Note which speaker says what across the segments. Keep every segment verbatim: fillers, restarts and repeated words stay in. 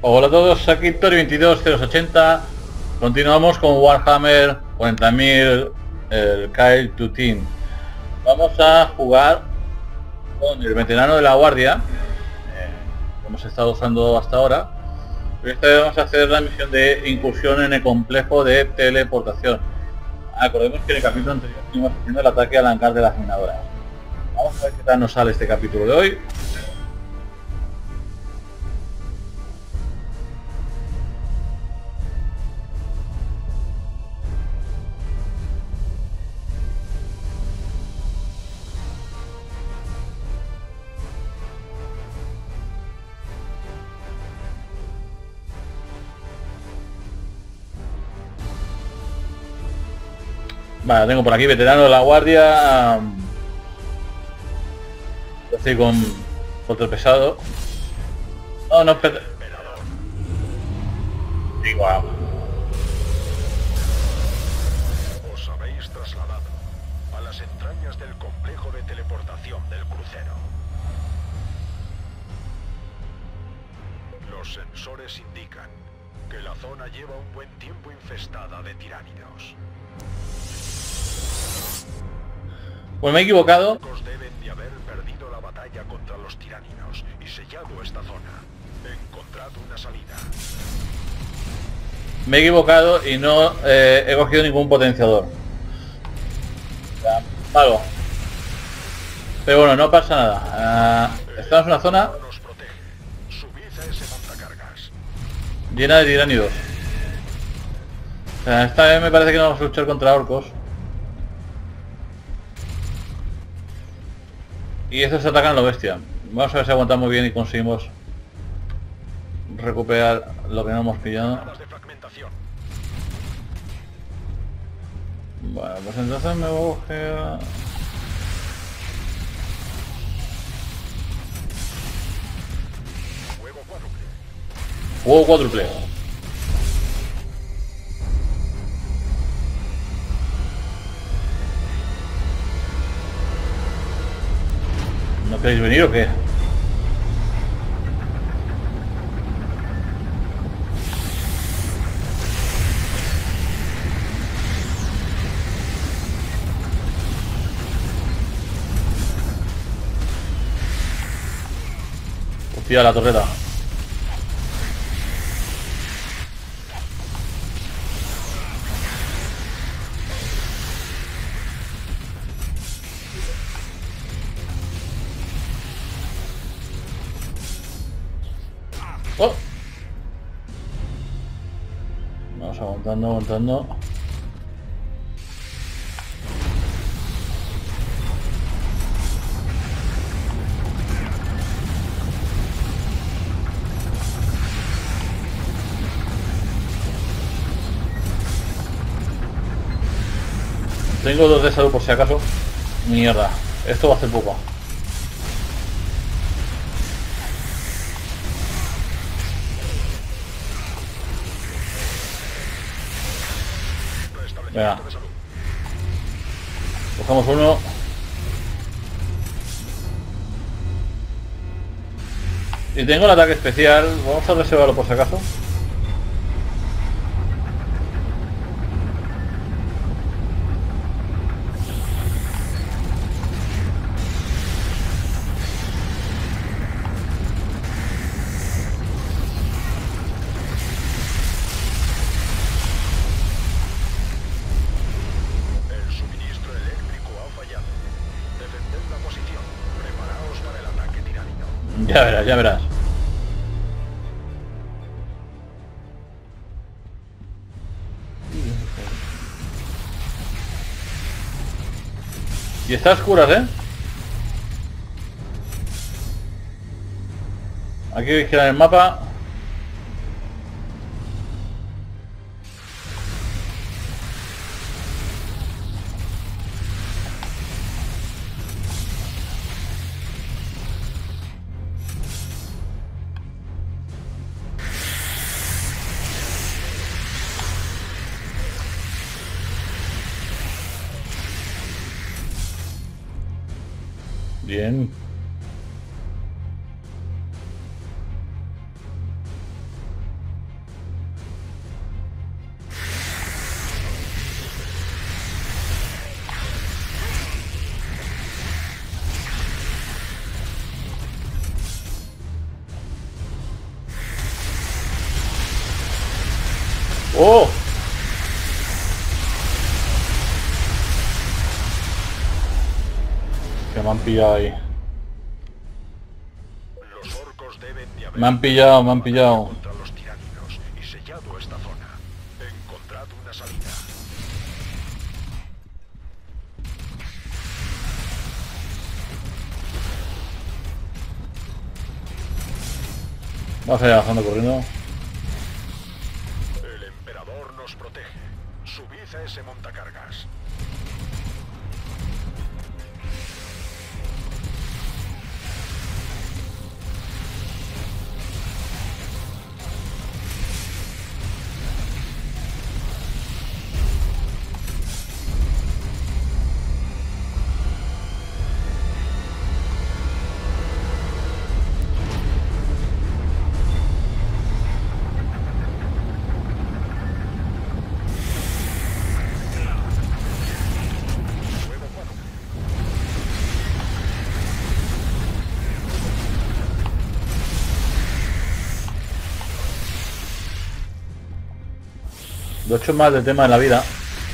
Speaker 1: Hola a todos, aquí Tori veintidós cero ochenta. Continuamos con Warhammer cuarenta mil, el Kyle to Team. Vamos a jugar con el veterano de la guardia, eh, que hemos estado usando hasta ahora. Pero esta vez vamos a hacer la misión de incursión en el complejo de teleportación. Acordemos que en el capítulo anterior estuvimos haciendo el ataque al hangar de las minadoras. Vamos a ver qué tal nos sale este capítulo de hoy. Vale, tengo por aquí veterano de la guardia. Estoy con otro pesado. No, no, espera. Igual.
Speaker 2: Os habéis trasladado a las entrañas del complejo de teleportación del crucero. Los sensores indican que la zona lleva un buen tiempo infestada de tiránidos.
Speaker 1: Pues me he equivocado.
Speaker 2: Los deben de haber perdido la batalla contra los tiránidos y sellado esta zona. Encontrad una salida.
Speaker 1: Me he equivocado y no eh, he cogido ningún potenciador. Ya, malo. Pero bueno, no pasa nada. Uh, estamos en una zona
Speaker 2: Nos protege. Subid a ese montacargas.
Speaker 1: llena de tiránidos. O sea, esta vez me parece que no vamos a luchar contra orcos. Y estos atacan a lo bestia. Vamos a ver si aguantamos bien y conseguimos recuperar lo que no hemos pillado.
Speaker 2: Armas de fragmentación.
Speaker 1: Bueno, pues entonces me voy a coger...
Speaker 2: Fuego cuádruple.
Speaker 1: Juego cuádruple. ¿No queréis venir o qué? Hostia, la torreta. Oh. Vamos aguantando, aguantando. Tengo dos de salud por si acaso. Mierda, esto va a hacer poco. Venga.
Speaker 2: Restablecimiento de salud.
Speaker 1: Cogemos uno. Y tengo el ataque especial. Vamos a reservarlo por si acaso.
Speaker 2: El suministro eléctrico ha fallado. Defended la posición. Preparaos para el ataque tiránido.
Speaker 1: Ya verás, ya verás. Y está a oscuras, ¿eh? Aquí veis que en el mapa. Bien. ¡Oh! Que me han pillado ahí.
Speaker 2: Los orcos deben de haber
Speaker 1: Me han pillado, me han pillado.
Speaker 2: contra los tiránidos y sellado esta zona. Encontrad una salida.
Speaker 1: Vamos a ir avanzando corriendo.
Speaker 2: El emperador nos protege. Subid a ese montacargas.
Speaker 1: Lo he hecho más del tema de la vida.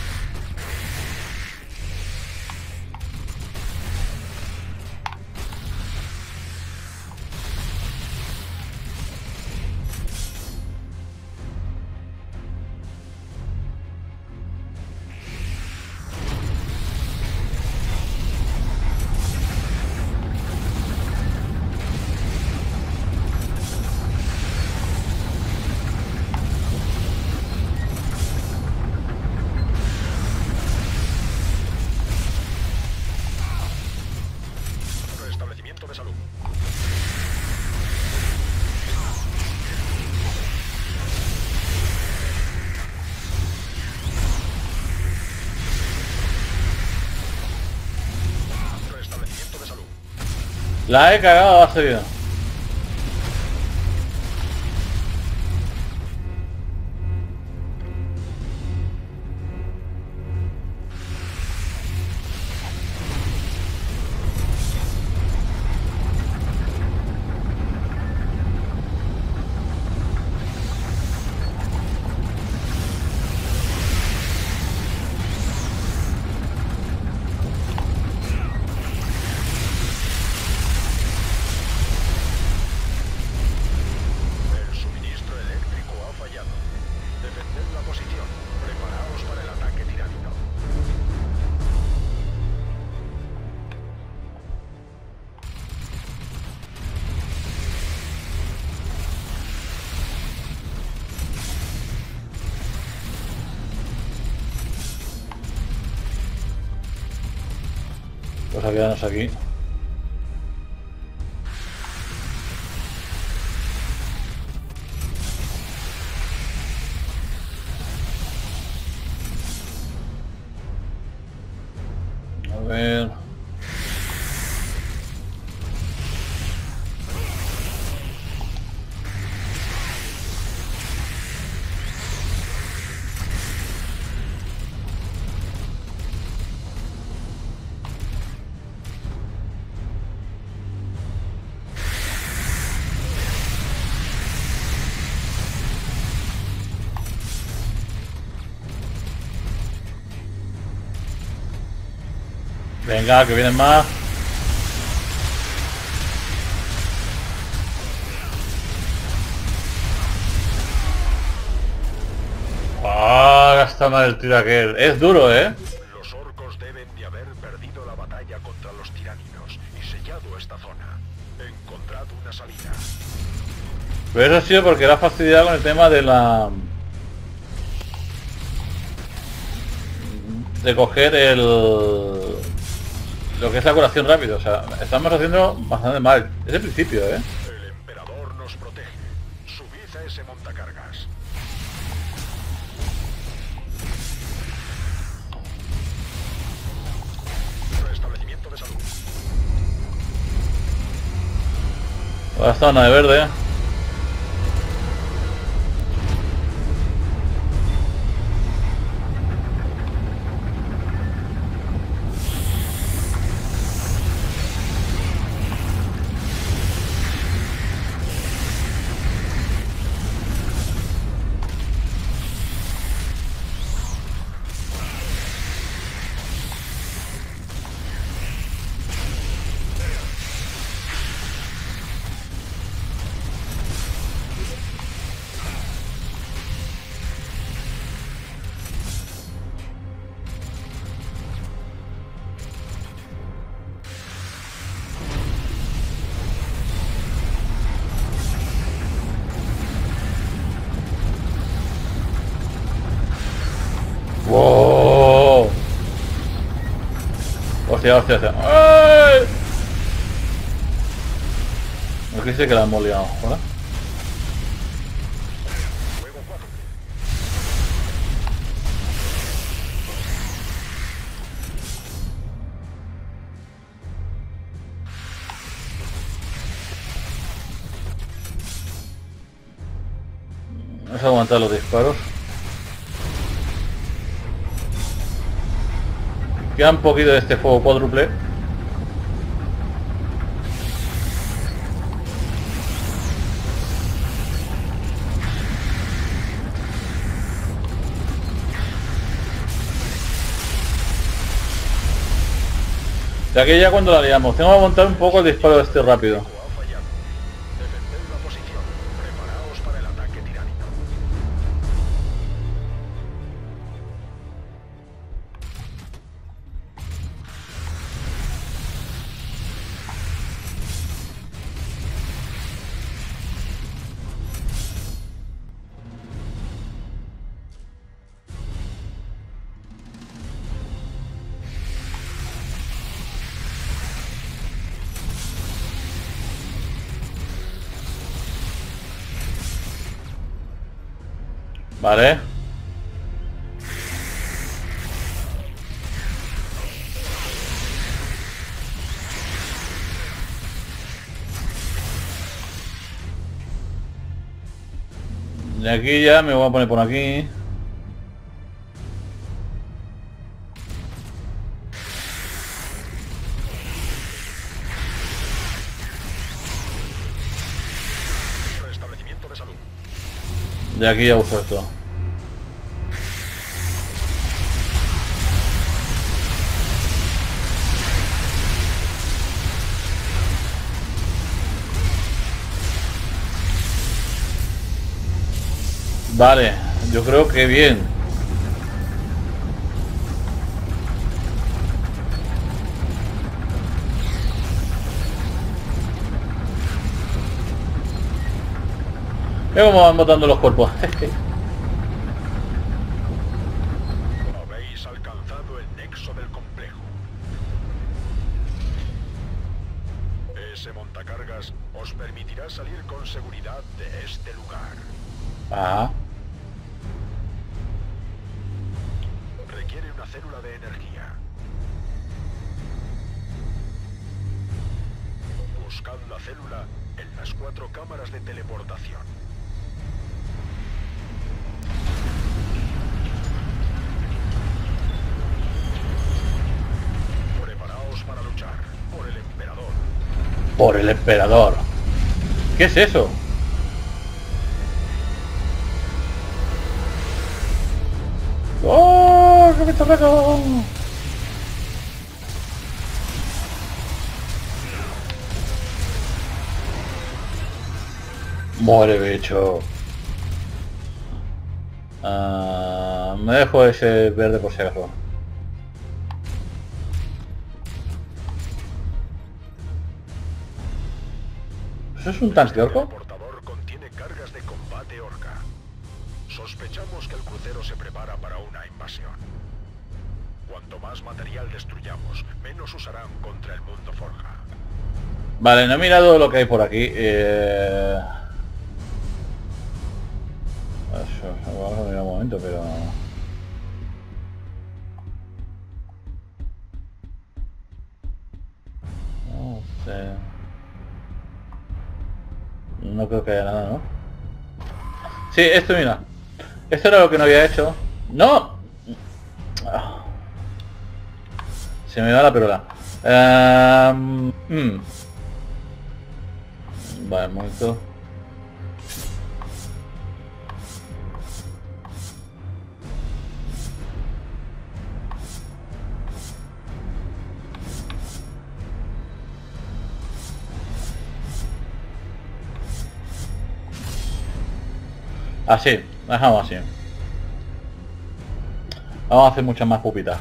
Speaker 2: Restablecimiento de salud. Restablecimiento de salud.
Speaker 1: La he cagado a seguida.
Speaker 2: El suministro eléctrico ha fallado. Defended la posición. Preparaos para el ataque tiránico.
Speaker 1: Vamos a quedarnos aquí. A ver. Venga, que vienen más. Ah, gasta mal el tiro aquel. Es duro, ¿eh?
Speaker 2: Los orcos deben de haber perdido la batalla contra los tiránidos y sellado esta zona. Encontrad una salida.
Speaker 1: Pero eso ha sido porque era fastidiado con el tema de la... de coger el... lo que es la curación rápido. O sea, estamos haciendo bastante mal. Es el principio, ¿eh?
Speaker 2: El emperador nos protege. Subid a ese montacargas. Restablecimiento de salud.
Speaker 1: La zona de verde. Hostia, hostia, hostia. ¡Ay! No quise que la hemos liado, ¿verdad? Vamos a aguantar los disparos. Queda un poquito de este fuego cuádruple. Y aquí ya cuando la liamos, tengo que aguantar un poco el disparo de este rápido.
Speaker 2: Ha fallado. Defended la posición. Preparaos para el ataque tiránico.
Speaker 1: Vale. Y aquí ya me voy a poner por aquí.
Speaker 2: Restablecimiento de salud.
Speaker 1: De aquí ya uso esto. Vale, yo creo que bien. Mira cómo van botando los cuerpos.
Speaker 2: Habéis alcanzado el nexo del complejo. Ese montacargas os permitirá salir con seguridad de este lugar.
Speaker 1: Ajá.
Speaker 2: Requiere una célula de energía. Buscad la célula en las cuatro cámaras de teleportación. Preparaos para luchar por el emperador.
Speaker 1: Por el emperador. ¿Qué es eso? ¡Oh! ¡Que me está pegando! Muere, bicho. Ah, me dejo ese verde por si acaso. ¿Eso es un tanque orco?
Speaker 2: El portador contiene cargas de combate orca. Sospechamos que el crucero se prepara para una invasión. Cuanto más material destruyamos, menos usarán contra el mundo forja.
Speaker 1: Vale, no he mirado lo que hay por aquí. Eh... Eso, vamos a mirar un momento, pero... No sé... No creo que haya nada, ¿no? Sí, esto, mira. Esto era lo que no había hecho. ¡No! Ah. Se me va la perola. Um, hmm. Vale, un momento. Así, dejamos así. Vamos a hacer muchas más pupitas.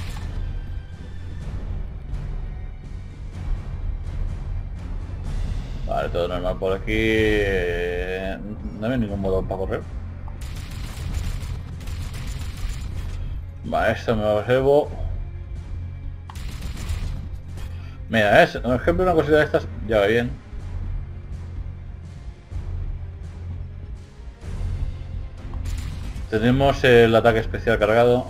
Speaker 1: Vale, todo normal por aquí. No hay ningún botón para correr. Vale, esto me lo reservo. Mira, es, por ejemplo, una cosita de estas ya va bien. Tenemos el ataque especial cargado.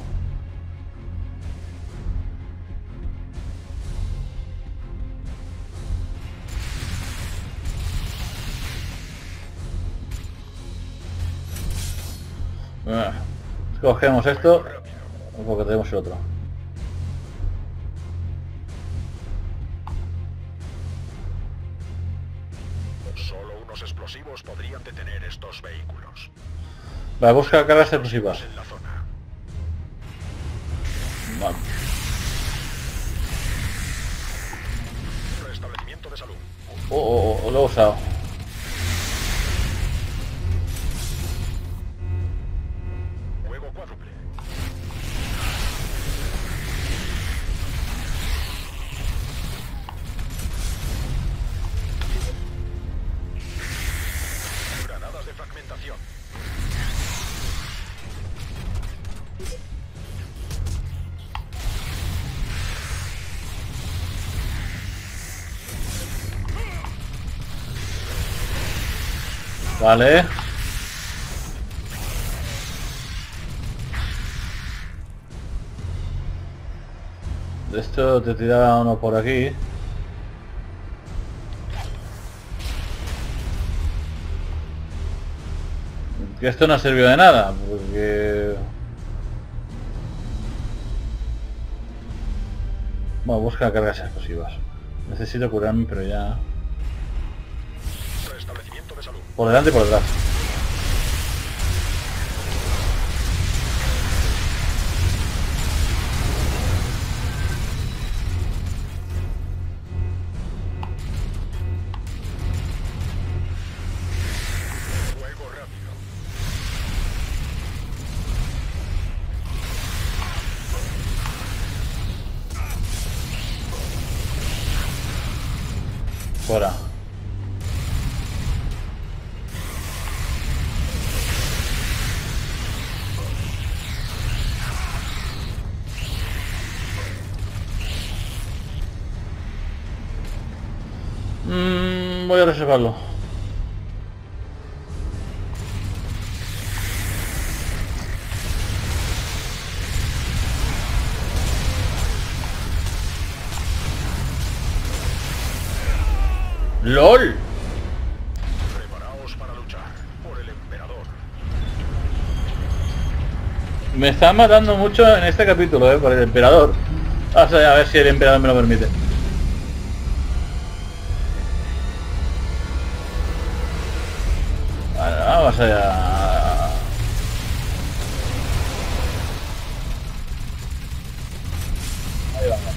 Speaker 1: Ah, cogemos esto porque tenemos el otro.
Speaker 2: Solo unos explosivos podrían detener estos vehículos.
Speaker 1: Va, busca cargas explosivas.
Speaker 2: En la zona.
Speaker 1: Vale.
Speaker 2: Restablecimiento de salud.
Speaker 1: Oh, oh, oh, lo he usado.
Speaker 2: Juego cuádruple. Granadas de fragmentación.
Speaker 1: Vale. De esto te tiraba uno por aquí. Que esto no sirvió de nada, porque... Bueno, busca cargas explosivas. Necesito curarme, pero ya...
Speaker 2: Restablecimiento de salud.
Speaker 1: Por delante y por detrás.
Speaker 2: Juego rápido.
Speaker 1: Fuera. Mm, voy a reservarlo. ¡LOL!
Speaker 2: Preparaos para luchar por el emperador.
Speaker 1: Me está matando mucho en este capítulo, eh, por el emperador. Vamos a ver si el emperador me lo permite. Vale, vamos allá. Ahí vamos.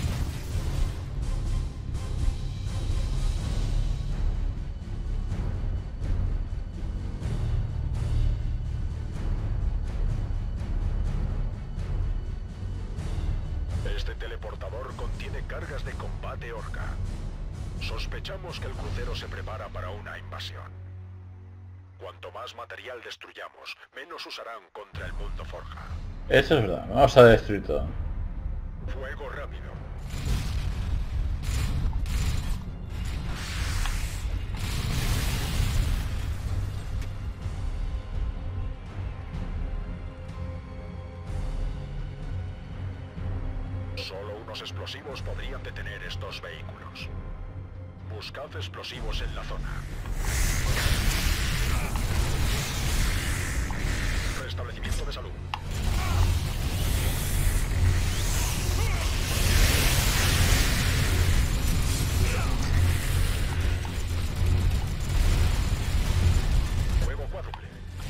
Speaker 2: Este teleportador contiene cargas de combate Orca. Sospechamos que el crucero se prepara para una invasión. Cuanto más material destruyamos, menos usarán contra el mundo Forja.
Speaker 1: Eso es verdad, vamos a destruir todo.
Speaker 2: Fuego rápido. Solo unos explosivos podrían detener estos vehículos. Buscad explosivos en la zona. Restablecimiento de salud. Juego cuádruple.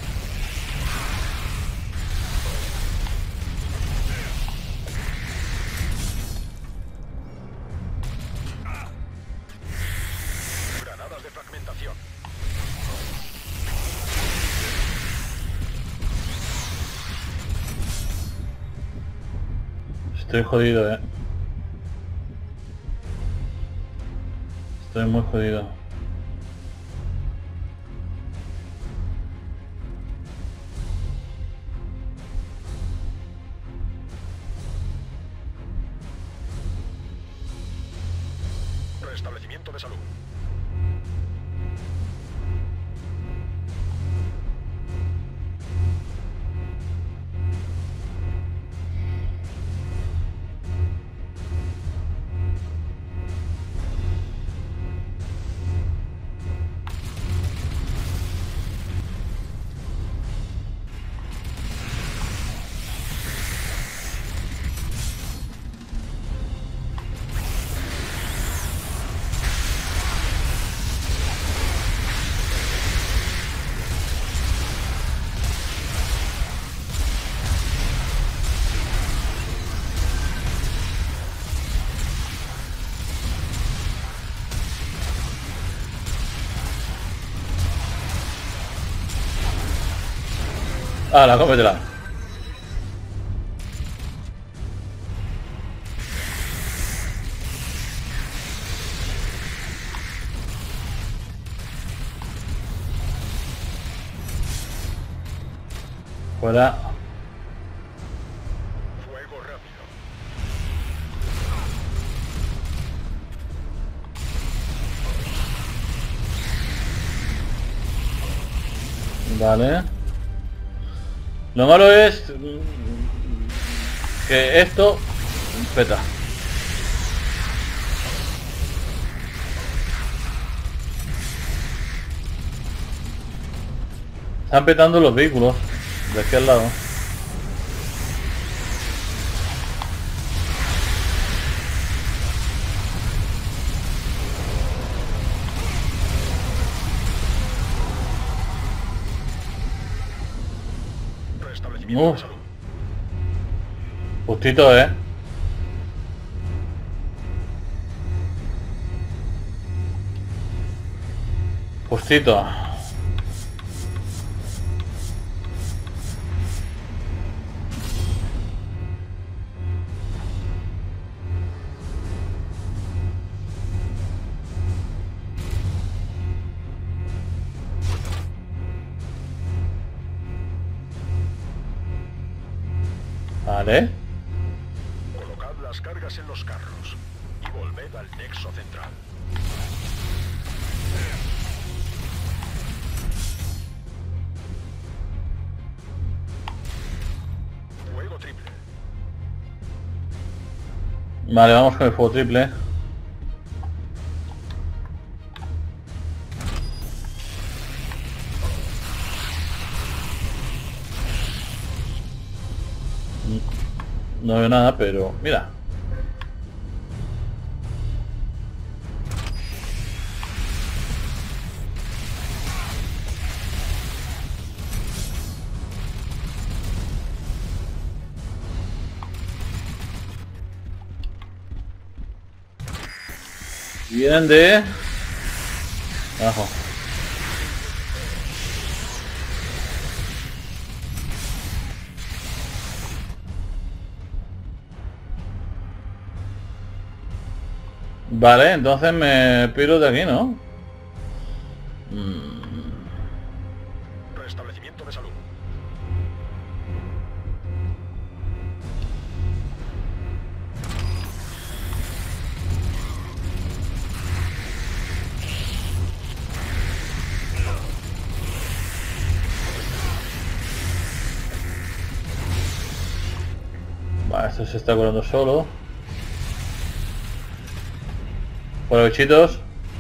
Speaker 2: Granadas de fragmentación.
Speaker 1: Estoy jodido, eh. Estoy muy jodido.
Speaker 2: Restablecimiento de salud.
Speaker 1: Ah, la cómetela. Fuera.
Speaker 2: Fuego rápido.
Speaker 1: Vale. Lo malo es que esto peta. Están petando los vehículos de aquí al lado.
Speaker 2: Restablecimiento
Speaker 1: Uf.
Speaker 2: de salud.
Speaker 1: Justito, eh. Justito. Vale.
Speaker 2: Colocad las cargas en los carros y volved al nexo central. Fuego triple.
Speaker 1: Vale, vamos con el fuego triple. No veo nada, pero mira. Vienen de abajo. Vale, entonces me piro de aquí, ¿no? Mm,
Speaker 2: Restablecimiento de salud.
Speaker 1: Vale, esto se está curando solo. Por bichitos.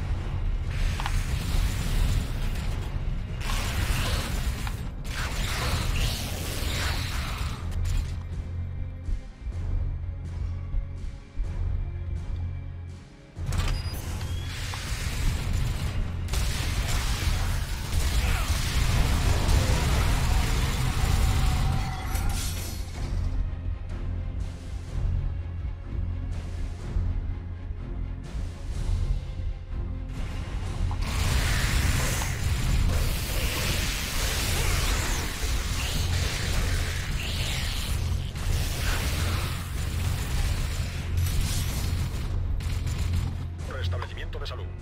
Speaker 2: Restablecimiento de salud.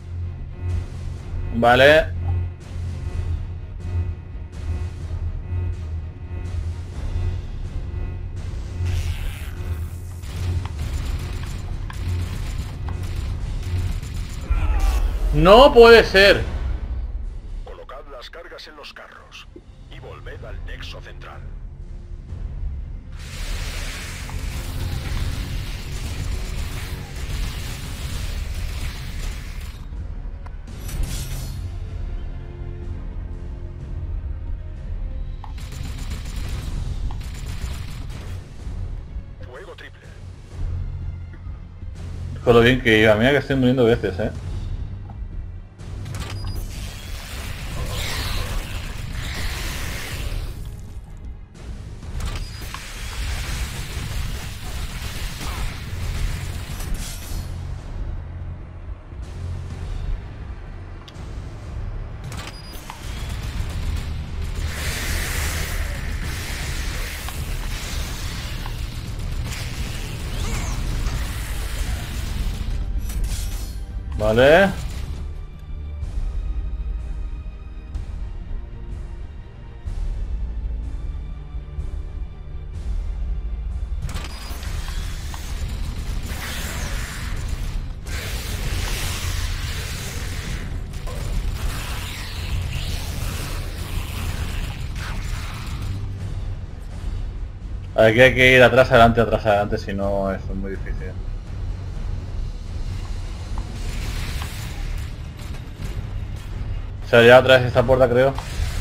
Speaker 1: Vale. ¡No puede ser!
Speaker 2: Colocad las cargas en los carros y volved al nexo central. Fuego triple.
Speaker 1: Con lo bien que iba, mira que estoy muriendo veces, eh. Vale. Aquí hay que ir atrás, adelante, atrás, adelante, si no es muy difícil. Se ha llegado otra vez esta puerta, creo.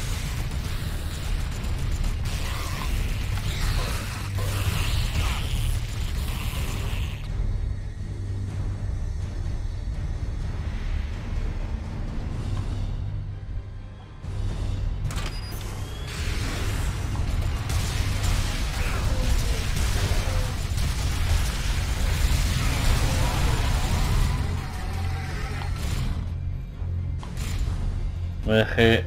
Speaker 1: Me dejé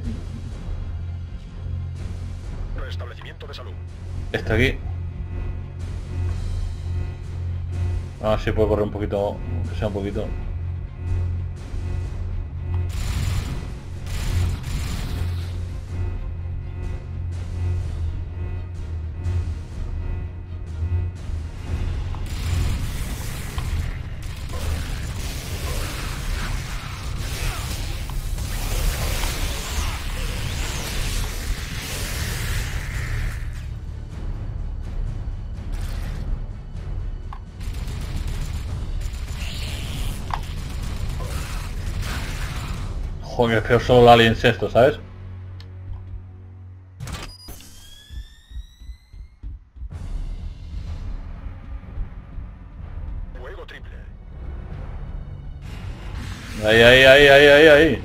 Speaker 2: Restablecimiento de salud.
Speaker 1: este aquí. A ver si puedo correr un poquito, aunque sea un poquito. Joder, que solo la aliens esto, ¿sabes?
Speaker 2: Fuego triple.
Speaker 1: Ahí, ahí, ahí, ahí, ahí, ahí.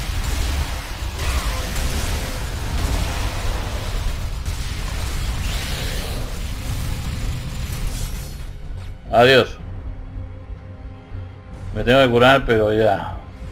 Speaker 1: Adiós. Me tengo que curar, pero ya.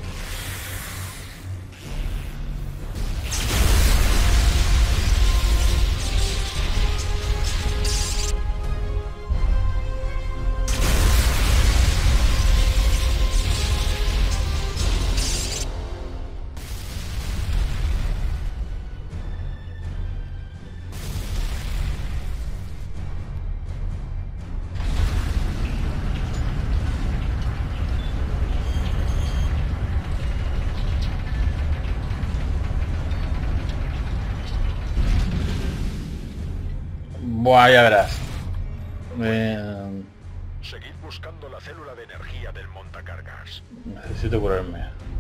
Speaker 1: Buah, ya verás. Eh,
Speaker 2: Seguid buscando la célula de energía del montacargas.
Speaker 1: necesito curarme.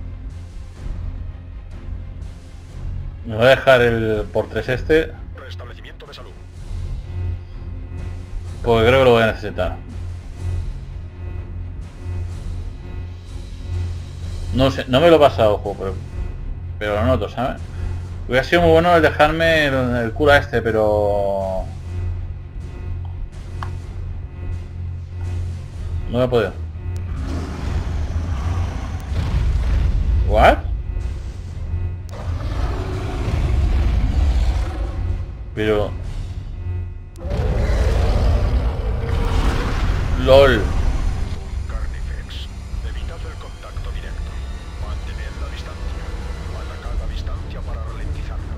Speaker 1: Me voy a dejar el por tres este,
Speaker 2: Restablecimiento de salud.
Speaker 1: porque creo que lo voy a necesitar. No sé, no me lo he pasado, ojo, pero, pero lo noto, ¿sabes? Hubiera sido muy bueno el dejarme el, el cura este, pero... no he podido. ¿What? Pero... LOL.
Speaker 2: Carnifex. Evitad el contacto directo. Mantened la distancia. Atacad a distancia para ralentizarlo.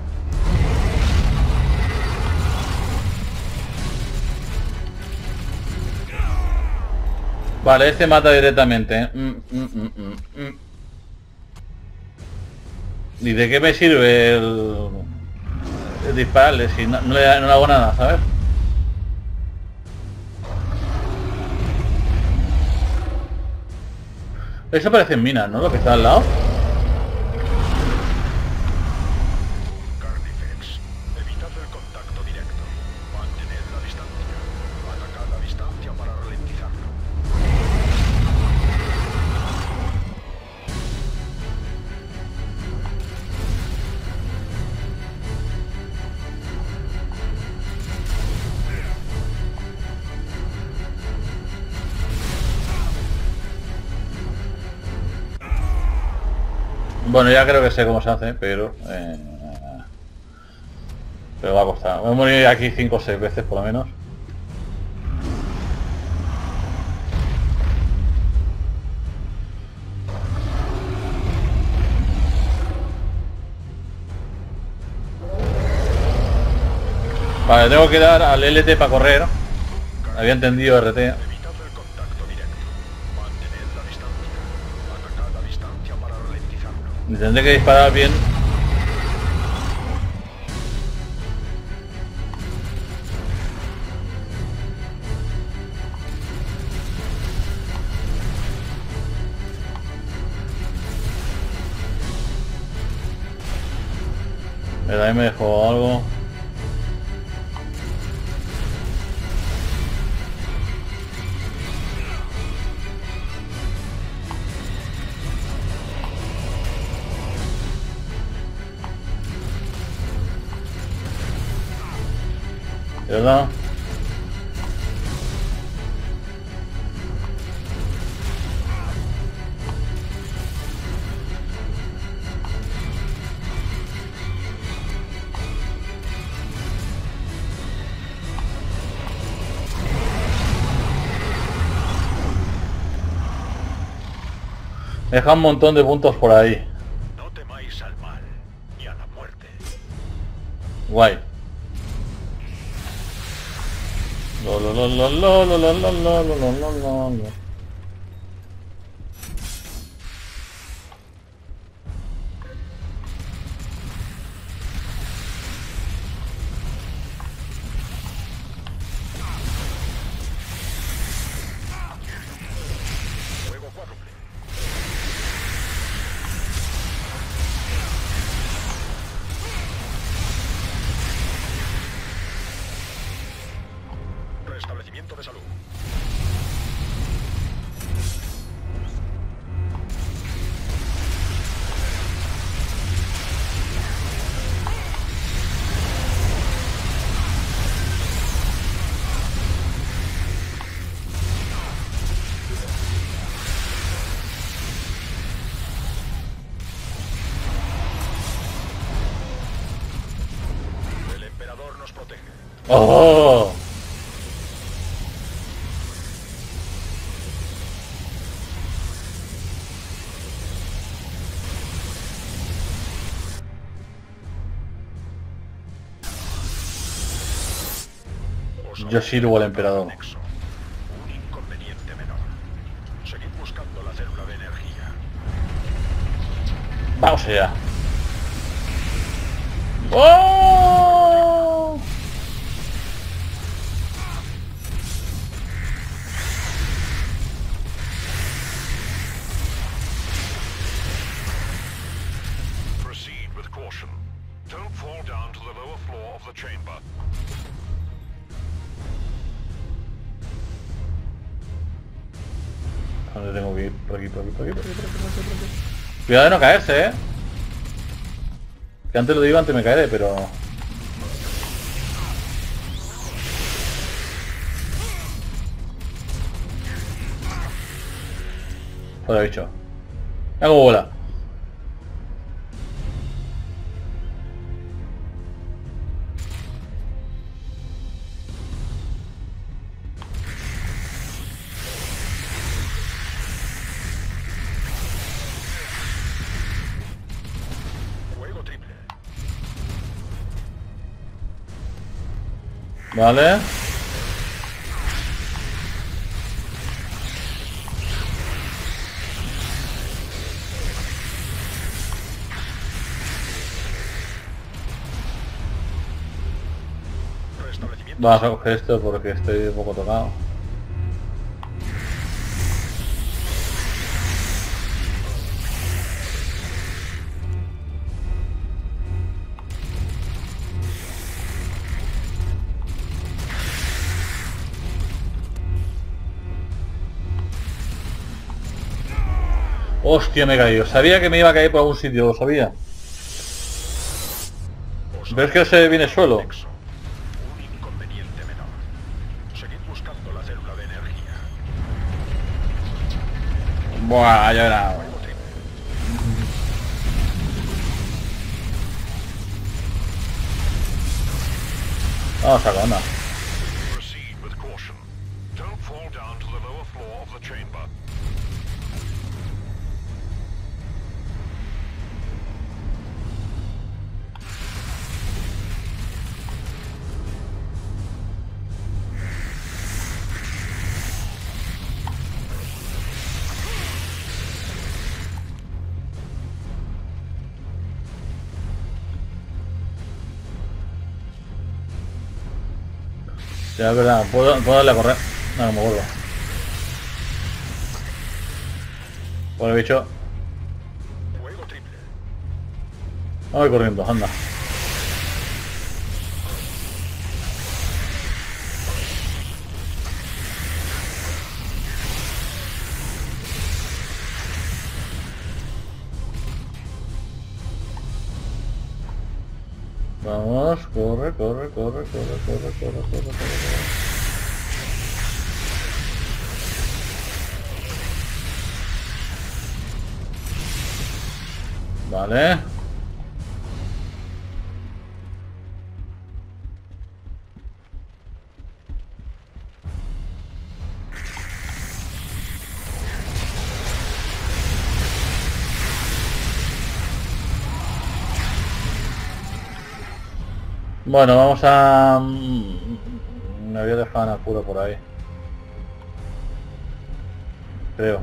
Speaker 1: Vale, este mata directamente. Mm, mm, mm, mm, mm. ¿Y de qué me sirve el, el dispararle si no, no, le, no le hago nada, ¿sabes? Eso parece en minas, ¿no? Lo que está al lado.
Speaker 2: Carnifex, evitad el contacto directo. Mantened la distancia. Atacad a distancia para ralentizarlo.
Speaker 1: Bueno, ya creo que sé cómo se hace, pero... Eh, pero va a costar. Voy a morir aquí cinco o seis veces por lo menos. Vale, tengo que dar al L T para correr. Había entendido R T.
Speaker 2: Evitad el contacto directo. Mantened la distancia. Atacad a distancia para ralentizarlo.
Speaker 1: Tendré que disparar bien. Pero ahí me dejó algo. ¿Verdad? Deja un montón de puntos por ahí.
Speaker 2: No temáis al mal, ni a la muerte.
Speaker 1: Guay. Lo, lo, lo, lo, lo, lo, lo, lo, lo, lo, lo, lo, lo.
Speaker 2: Fuego cuádruple. Restablecimiento de salud. El emperador nos protege.
Speaker 1: ¡Oh! Yo sirvo al emperador.
Speaker 2: Un inconveniente menor. Seguid buscando la célula de energía.
Speaker 1: Vamos allá. ¡Oh!
Speaker 2: Proceed with caution. Don't fall down to the lower floor of the chamber.
Speaker 1: ¿A dónde tengo que ir? Por aquí, por aquí, por aquí, por aquí, por aquí, por aquí, por aquí. Cuidado de no caerse, eh. Que antes lo digo, antes me caeré, pero... Fuera, bicho. Hago bola.
Speaker 2: Fuego triple.
Speaker 1: Vale. Vamos a coger esto porque estoy un poco tocado. Hostia, me he caído. Sabía que me iba a caer por algún sitio, lo sabía. ¿Ves que se viene suelo?
Speaker 2: Un inconveniente menor. Seguid buscando la célula de energía.
Speaker 1: Buah, ya verá. Vamos a onda.
Speaker 2: Proceed with caution. Don't fall down to the lower floor of the chamber.
Speaker 1: Ya es verdad, puedo, puedo darle a correr. No, no me vuelvo. Bueno, bicho.
Speaker 2: Fuego triple.
Speaker 1: Voy corriendo, anda. Vamos, corre, corre, corre, corre, corre, corre, corre, corre, corre. Vale. Bueno, vamos a... Me había dejado en apuro por ahí. Creo.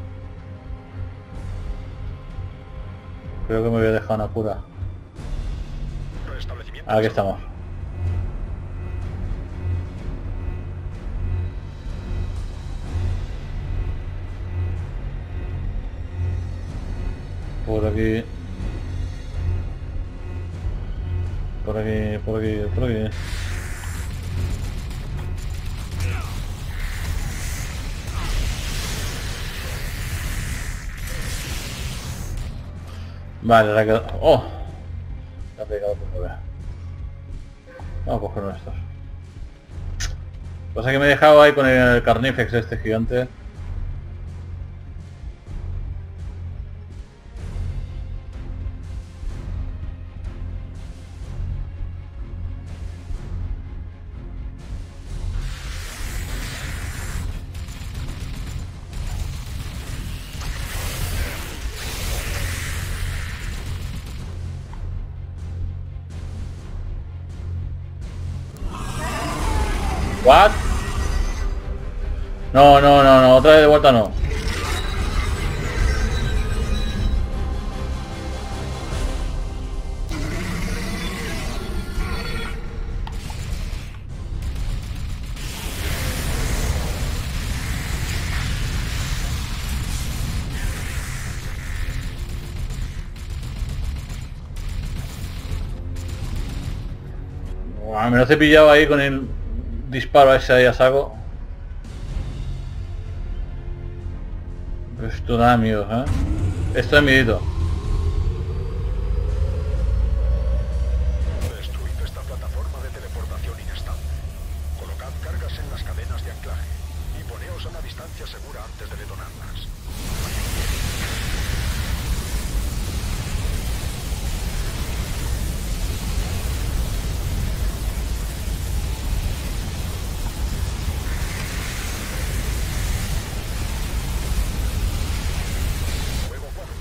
Speaker 1: Creo que me había dejado en apura.
Speaker 2: Restablecimiento.
Speaker 1: Aquí estamos. Por aquí. Por aquí, por aquí, por aquí. Vale, la quedado. ¡Oh! Se ha pegado por nueve. Vamos a coger estos. Pasa que me he dejado ahí con el Carnifex este gigante. ¿What? No, no, no, no, otra vez de vuelta no. Buah, me lo he pillado ahí con el disparo ese ahí a saco. Esto da miedo, ¿eh? Esto es miedito.
Speaker 2: Destruid esta plataforma de teleportación inestable. Colocad cargas en las cadenas de anclaje y poneos a una distancia segura antes de detonarlas. Fuego cuatro.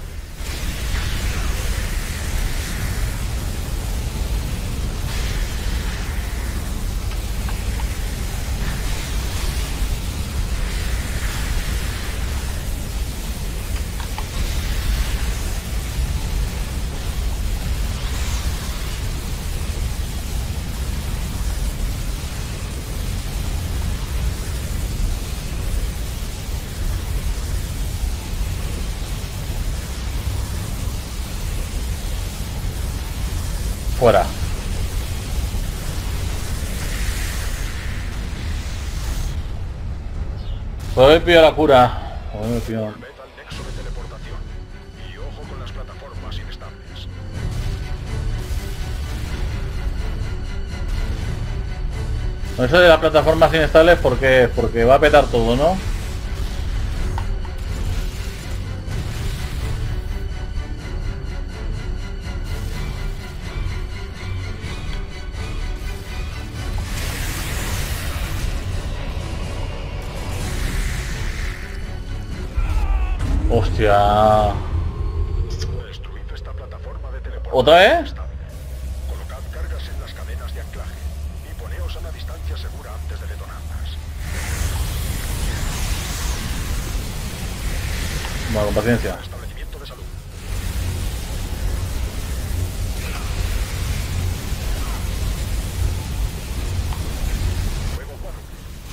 Speaker 1: Fuera. Pues he pillado la cura. Joder, he pillado.
Speaker 2: Volved al nexo de teleportación. Y ojo con las plataformas inestables.
Speaker 1: Eso de las plataformas inestables, ¿por qué? Porque va a petar todo, ¿no? Hostia.
Speaker 2: Destruid esta plataforma de teleportación
Speaker 1: ¿Otra vez?
Speaker 2: inestable. Colocad cargas en las cadenas de anclaje y poneos a una distancia segura antes de detonarlas.
Speaker 1: Bueno, con paciencia.
Speaker 2: Establecimiento de salud. Fuego cuádruple.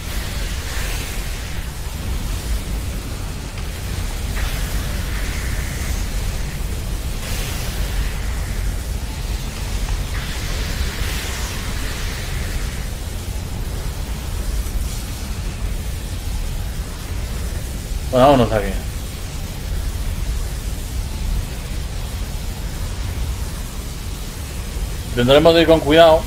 Speaker 1: Bueno, vámonos aquí. Tendremos de ir con cuidado.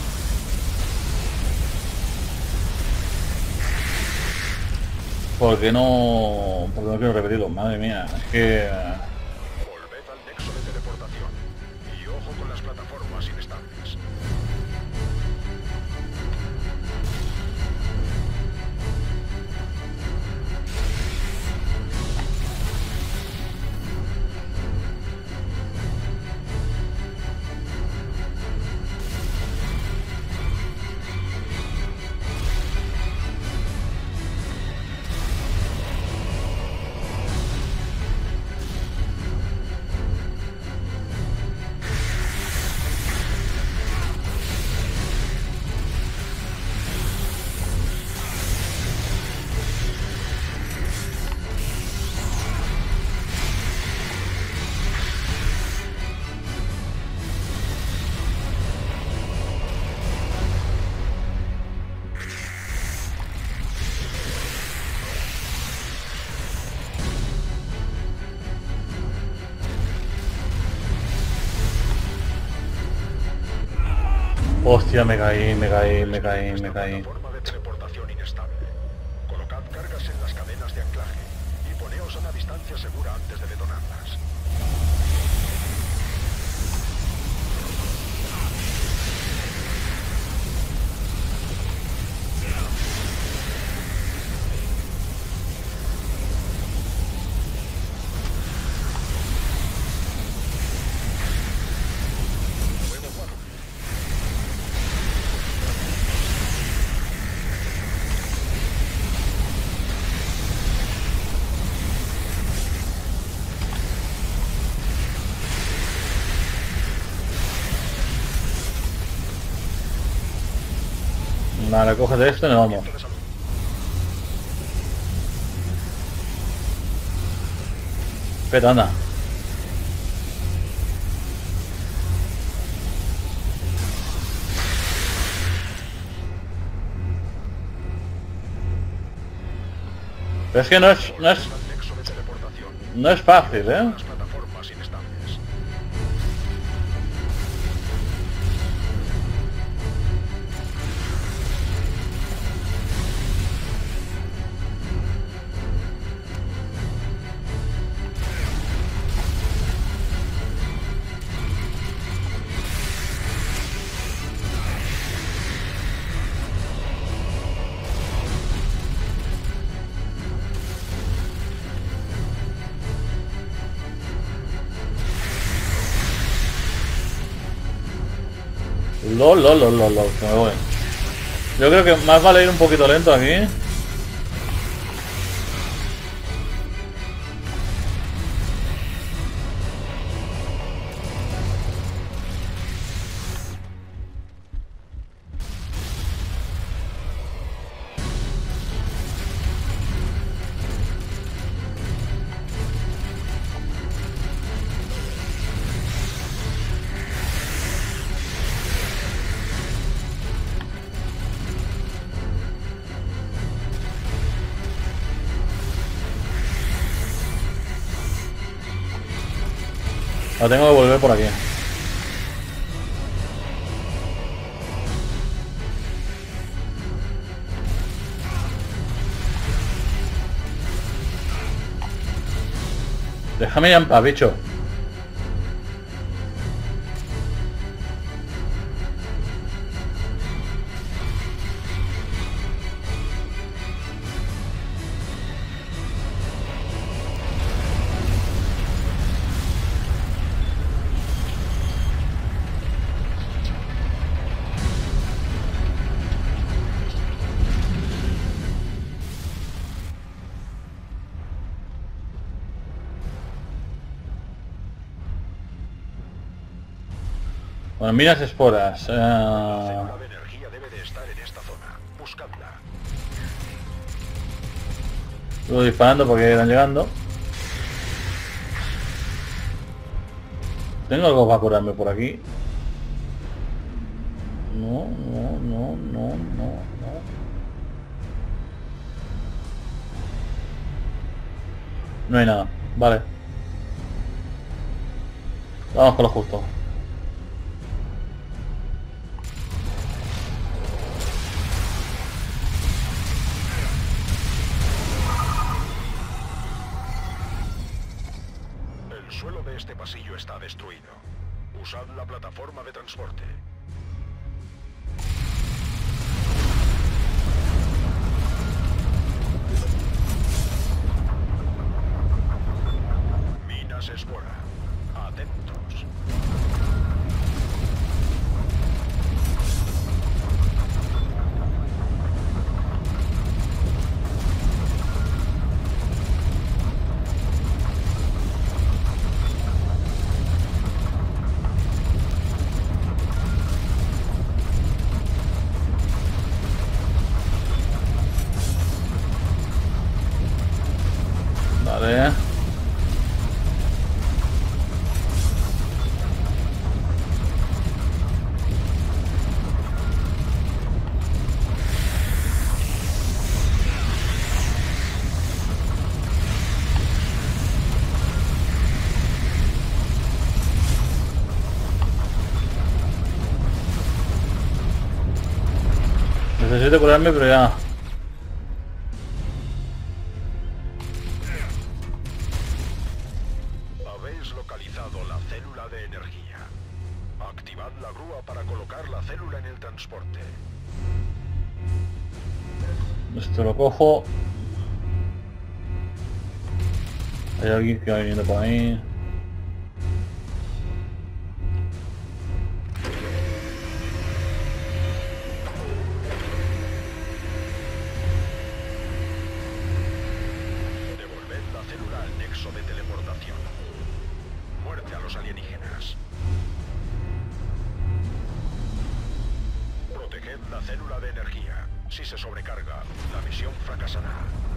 Speaker 1: Porque no... Porque no quiero repetirlo. Madre mía. Es que...
Speaker 2: Volved al nexo de teleportación. Y ojo con las plataformas inestables.
Speaker 1: Hostia, me caí, me caí, me caí, me
Speaker 2: Esta
Speaker 1: caí.
Speaker 2: plataforma de teleportación inestable. Colocad cargas en las cadenas de anclaje y poneos a una distancia segura antes de detonarlas. Fuego cuádruple.
Speaker 1: Vale, cógete esto y nos vamos.
Speaker 2: De salud.
Speaker 1: Espera, anda. Pero es que no es, no es,
Speaker 2: Al nexo de teleportación.
Speaker 1: no es fácil, ¿eh?
Speaker 2: Las plataformas inestables.
Speaker 1: Lol, lol, lol, lol, lol, que me voy. Yo creo que más vale ir un poquito lento aquí. Ahora tengo que volver por aquí. Déjame ya en paz, bicho. Bueno, minas esporas.
Speaker 2: La
Speaker 1: Eh...
Speaker 2: célula de energía debe de estar en esta zona. Buscadla.
Speaker 1: Estoy disparando porque irán llegando. ¿Tengo algo para curarme por aquí? No, no, no, no, no, no. No hay nada. Vale. Vamos con lo justo.
Speaker 2: El suelo de este pasillo está destruido. Usad la plataforma de transporte. Minas espora. Atentos.
Speaker 1: Vale. Necesito curarme, pero ya.
Speaker 2: Habéis localizado la célula de energía. Activad la grúa para colocar la célula en el transporte.
Speaker 1: Esto lo cojo. Hay alguien que va viniendo por ahí.
Speaker 2: Devolved la célula al nexo de teleportación. Muerte a los alienígenas. Proteged la célula de energía. Si se sobrecarga, la misión fracasará.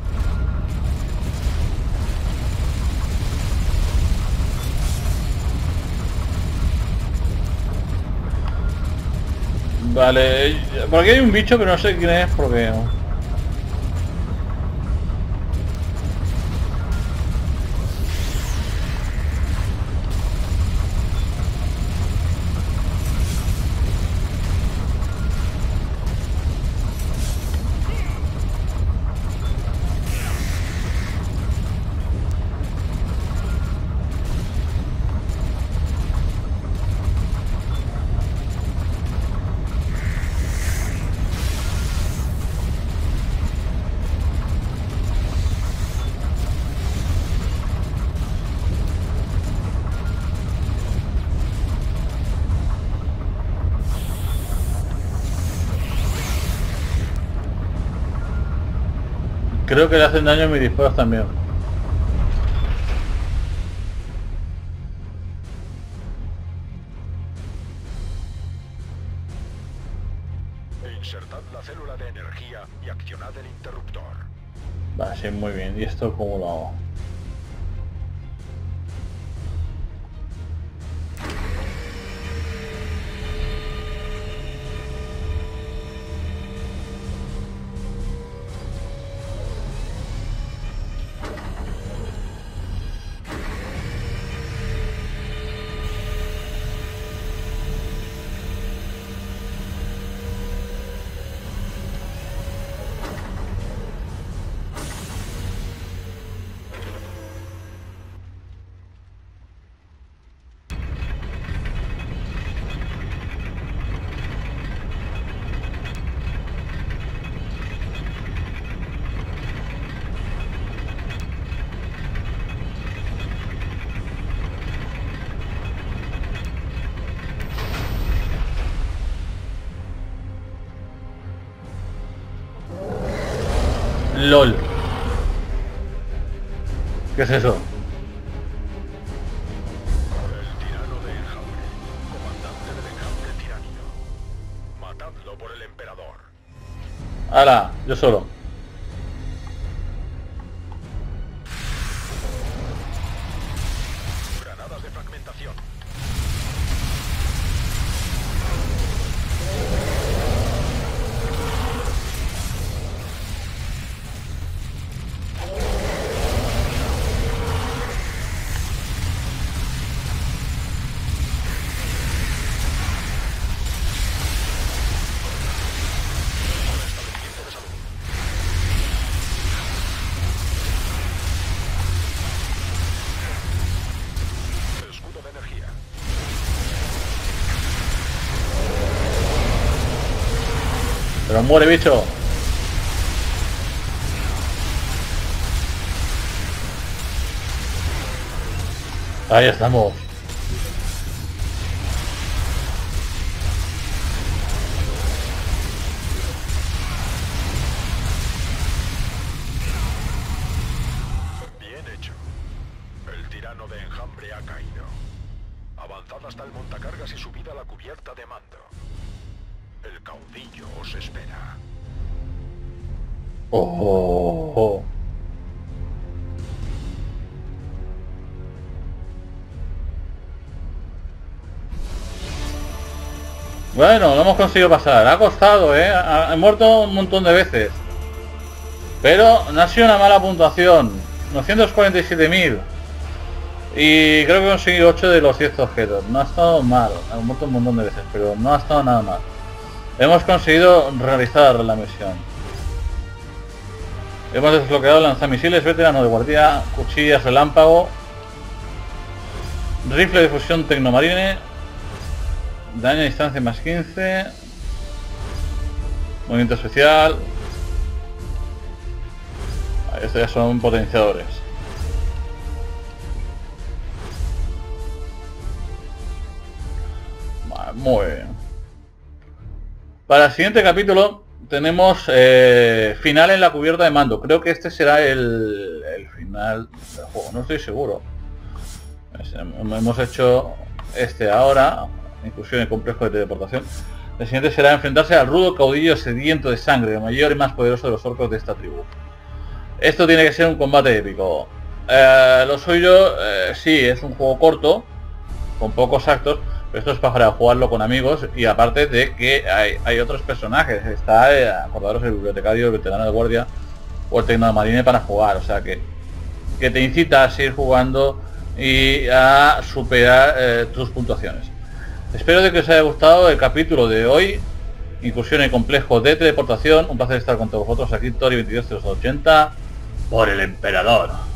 Speaker 1: Vale, por aquí hay un bicho, pero no sé quién es porque... Creo que le hacen daño a mis disparos también.
Speaker 2: Insertad la célula de energía y accionad el interruptor.
Speaker 1: Vale, sí, muy bien. ¿Y esto cómo lo hago? LOL. ¿Qué es eso?
Speaker 2: El tirano de Enjambre, comandante del Enjambre tiránico. Matadlo por el emperador.
Speaker 1: ¡Hala! Yo solo.
Speaker 2: Granadas de fragmentación. Escudo de energía.
Speaker 1: Pero muere, bicho. Ahí estamos.
Speaker 2: Bien hecho. El tirano de Enjambre ha caído. Avanzad hasta el montacargas y subid a la cubierta de mando. El caudillo os espera.
Speaker 1: Oh, oh, oh. Bueno, lo hemos conseguido pasar. Ha costado, ¿eh? Ha- He muerto un montón de veces. Pero no ha sido una mala puntuación. novecientos cuarenta y siete mil. Y creo que he conseguido ocho de los diez objetos. No ha estado mal. He muerto un montón de veces, pero no ha estado nada mal. Hemos conseguido realizar la misión. Hemos desbloqueado lanzamisiles, veterano de guardia, cuchillas relámpago, rifle de fusión tecnomarine, daño a distancia más quince, movimiento especial. Estos ya son potenciadores. Vale, muy bien. Para el siguiente capítulo tenemos eh, final en la cubierta de mando. Creo que este será el, el final del juego, no estoy seguro. Es- Hemos hecho este ahora, inclusión en complejo de teleportación. El siguiente será enfrentarse al rudo caudillo sediento de sangre, el mayor y más poderoso de los orcos de esta tribu. Esto tiene que ser un combate épico. Eh, lo suyo, eh, sí, es un juego corto, con pocos actos, pero esto es para jugarlo con amigos, y aparte de que hay, hay otros personajes. Está, eh, acordaros, el bibliotecario, el veterano de guardia o el tecnomarine para jugar, o sea que, que te incita a seguir jugando y a superar eh, tus puntuaciones. Espero de que os haya gustado el capítulo de hoy, incursión en complejo de teleportación. Un placer estar con todos vosotros aquí, Tori veintidós cero ochenta, por el emperador.